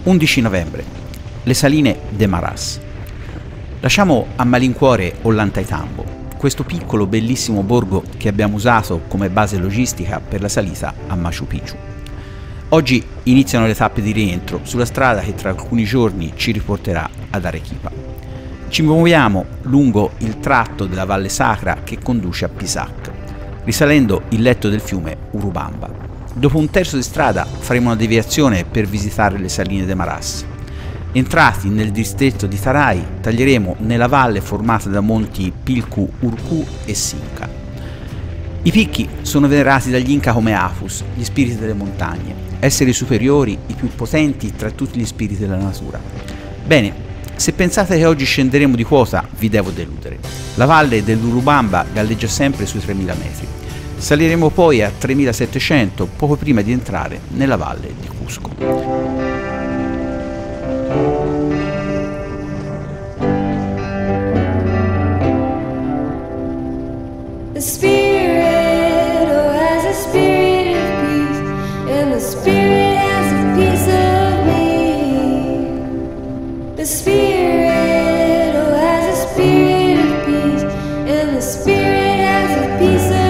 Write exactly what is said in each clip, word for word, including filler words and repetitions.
undici novembre. Le saline de Maras. Lasciamo a malincuore Ollantaytambo, questo piccolo bellissimo borgo che abbiamo usato come base logistica per la salita a Machu Picchu. Oggi iniziano le tappe di rientro sulla strada che tra alcuni giorni ci riporterà ad Arequipa. Ci muoviamo lungo il tratto della Valle Sacra che conduce a Pisac, risalendo il letto del fiume Urubamba. Dopo un terzo di strada faremo una deviazione per visitare le saline de Maras. Entrati nel distretto di Taray, taglieremo nella valle formata da monti Pilcu, Urcu e Sinca. I picchi sono venerati dagli Inca come Apus, gli spiriti delle montagne, esseri superiori, i più potenti tra tutti gli spiriti della natura. Bene, se pensate che oggi scenderemo di quota, vi devo deludere. La valle dell'Urubamba galleggia sempre sui tremila metri. Saliremo poi a tremilasettecento poco prima di entrare nella valle di Cusco. The spirit, oh, has a spirit of peace, and the spirit has a piece of me. The spirit, oh, has a spirit of peace, and the spirit has a piece of me.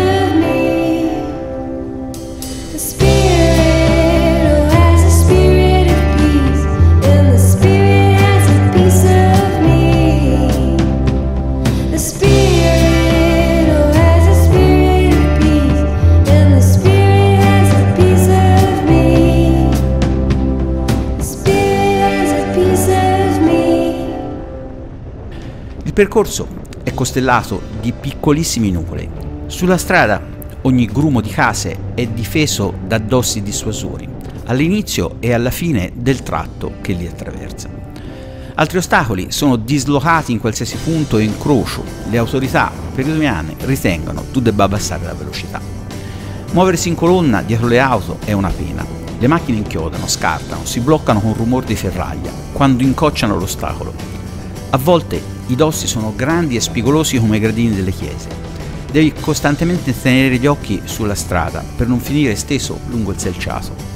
The spirit, oh, has a spirit of peace, and the spirit has a piece of me. The spirit, oh, has a spirit of peace, and the spirit has a piece of me. The spirit has a piece of me. Il percorso è costellato di piccolissimi nuvoli. Sulla strada ogni grumo di case è difeso da dossi dissuasori, all'inizio e alla fine del tratto che li attraversa. Altri ostacoli sono dislocati in qualsiasi punto e incrocio. Le autorità peruviane ritengono tu debba abbassare la velocità. Muoversi in colonna dietro le auto è una pena. Le macchine inchiodano, scartano, si bloccano con rumore di ferraglia quando incocciano l'ostacolo. A volte i dossi sono grandi e spigolosi come i gradini delle chiese. Devi costantemente tenere gli occhi sulla strada per non finire steso lungo il selciato.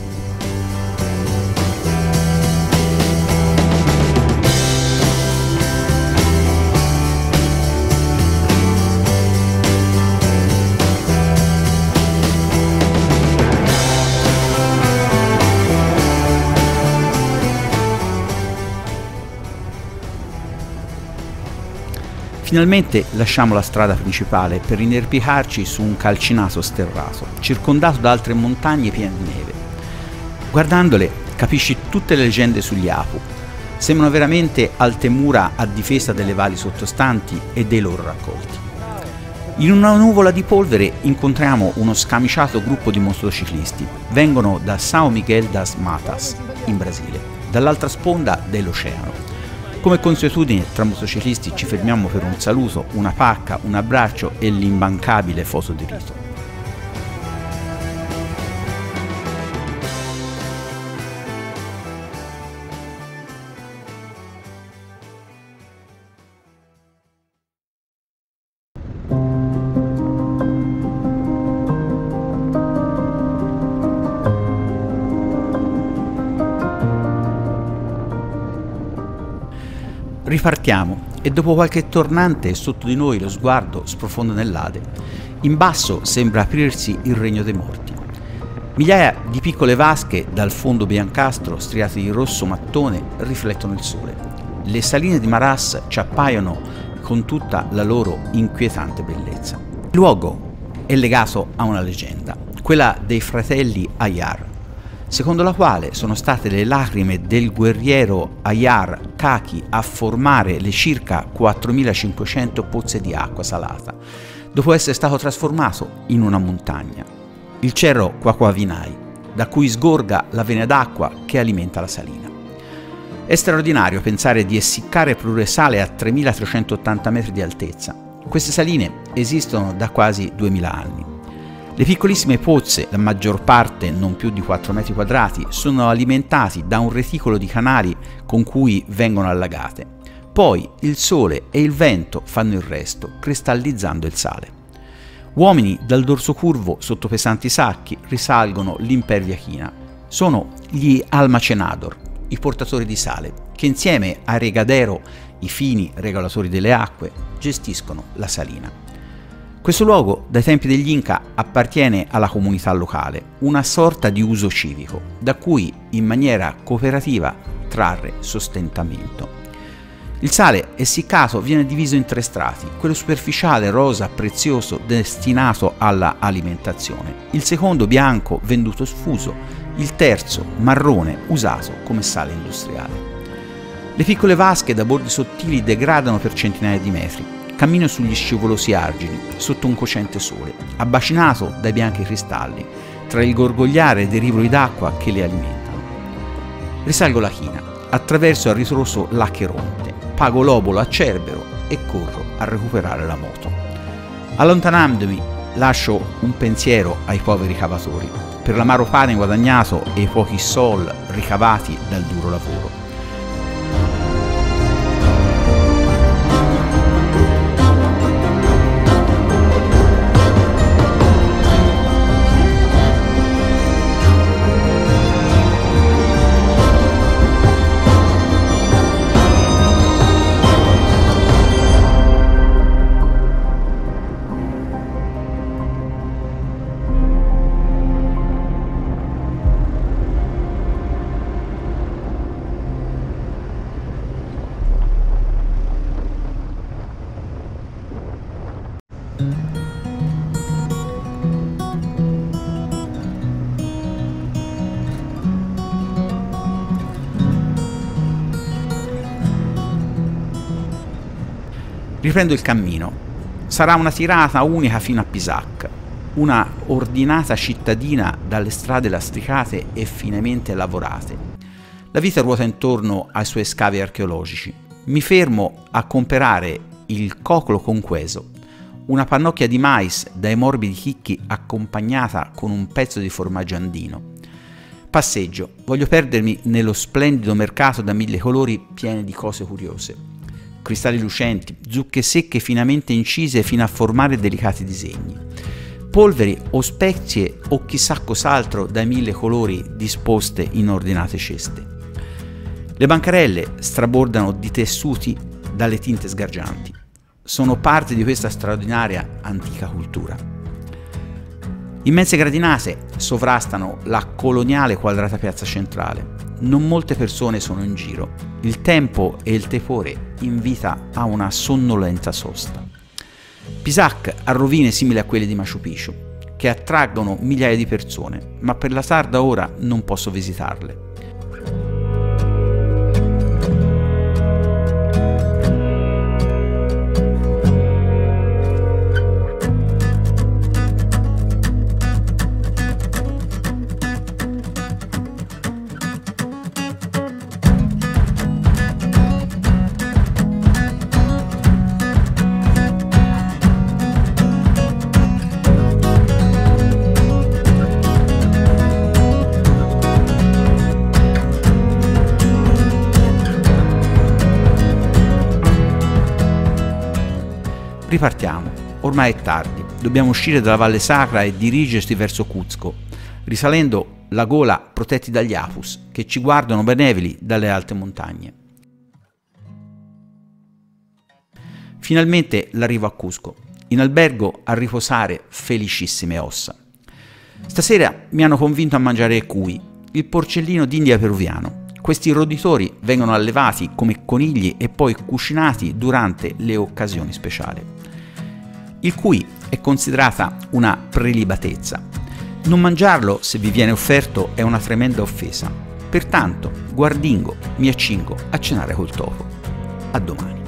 Finalmente lasciamo la strada principale per inerpicarci su un calcinato sterrato, circondato da altre montagne piene di neve. Guardandole capisci tutte le leggende sugli Apu. Sembrano veramente alte mura a difesa delle valli sottostanti e dei loro raccolti. In una nuvola di polvere incontriamo uno scamiciato gruppo di motociclisti. Vengono da São Miguel das Matas, in Brasile, dall'altra sponda dell'oceano. Come consuetudine tra motociclisti ci fermiamo per un saluto, una pacca, un abbraccio e l'immancabile foto di rito. Ripartiamo e dopo qualche tornante sotto di noi lo sguardo sprofonda nell'Ade. In basso sembra aprirsi il regno dei morti. Migliaia di piccole vasche dal fondo biancastro striate di rosso mattone riflettono il sole. Le saline di Maras ci appaiono con tutta la loro inquietante bellezza. Il luogo è legato a una leggenda, quella dei fratelli Ayar, secondo la quale sono state le lacrime del guerriero Ayar Kaki a formare le circa quattromilacinquecento pozze di acqua salata, dopo essere stato trasformato in una montagna, il Cerro Quaquavinay, da cui sgorga la vena d'acqua che alimenta la salina. È straordinario pensare di essiccare plurale sale a tremilatrecentottanta metri di altezza. Queste saline esistono da quasi duemila anni. Le piccolissime pozze, la maggior parte non più di quattro metri quadrati, sono alimentati da un reticolo di canali con cui vengono allagate. Poi il sole e il vento fanno il resto, cristallizzando il sale. Uomini dal dorso curvo sotto pesanti sacchi risalgono l'impervia china. Sono gli Almacenador, i portatori di sale, che insieme ai regadero, i fini regolatori delle acque, gestiscono la salina. Questo luogo, dai tempi degli Inca, appartiene alla comunità locale, una sorta di uso civico, da cui in maniera cooperativa trarre sostentamento. Il sale essiccato viene diviso in tre strati: quello superficiale, rosa, prezioso, destinato alla alimentazione; il secondo, bianco, venduto sfuso; il terzo, marrone, usato come sale industriale. Le piccole vasche da bordi sottili degradano per centinaia di metri. Cammino sugli scivolosi argini, sotto un cocente sole, abbacinato dai bianchi cristalli, tra il gorgogliare dei rivoli d'acqua che le alimentano. Risalgo la china, attraverso a ritroso l'Acheronte, pago l'obolo a Cerbero e corro a recuperare la moto. Allontanandomi, lascio un pensiero ai poveri cavatori, per l'amaro pane guadagnato e i pochi sol ricavati dal duro lavoro. Riprendo il cammino. Sarà una tirata unica fino a Pisac, una ordinata cittadina dalle strade lastricate e finemente lavorate. La vita ruota intorno ai suoi scavi archeologici. Mi fermo a comperare il coclo conqueso, una pannocchia di mais dai morbidi chicchi accompagnata con un pezzo di formaggio andino. Passeggio, voglio perdermi nello splendido mercato da mille colori pieni di cose curiose. Cristalli lucenti, zucche secche finamente incise fino a formare delicati disegni, polveri o spezie o chissà cos'altro dai mille colori disposte in ordinate ceste. Le bancarelle strabordano di tessuti dalle tinte sgargianti. Sono parte di questa straordinaria antica cultura. Immense gradinate sovrastano la coloniale quadrata piazza centrale. Non molte persone sono in giro. Il tempo e il tepore invita a una sonnolenza sosta. Pisac ha rovine simili a quelle di Machu Picchu, che attraggono migliaia di persone, ma per la tarda ora non posso visitarle. Ripartiamo, ormai è tardi, dobbiamo uscire dalla Valle Sacra e dirigersi verso Cuzco, risalendo la gola protetti dagli apus, che ci guardano benevoli dalle alte montagne. Finalmente l'arrivo a Cusco, in albergo a riposare felicissime ossa. Stasera mi hanno convinto a mangiare cuy, il porcellino d'India peruviano. Questi roditori vengono allevati come conigli e poi cucinati durante le occasioni speciali. Il cuy è considerata una prelibatezza. Non mangiarlo, se vi viene offerto, è una tremenda offesa. Pertanto, guardingo, mi accingo a cenare col topo. A domani.